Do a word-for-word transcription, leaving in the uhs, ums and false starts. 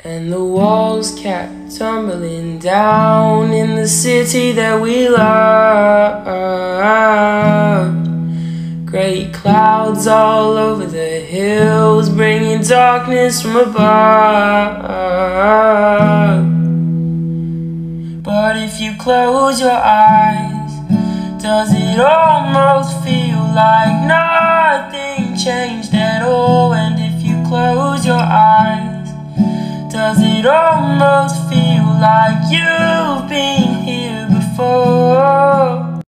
and the walls kept tumbling down in the city that we loved. Great clouds all over the hills, bringing darkness from above. But if you close your eyes, does it almost feel like nothing changed at all? And if you close your eyes, does it almost feel like you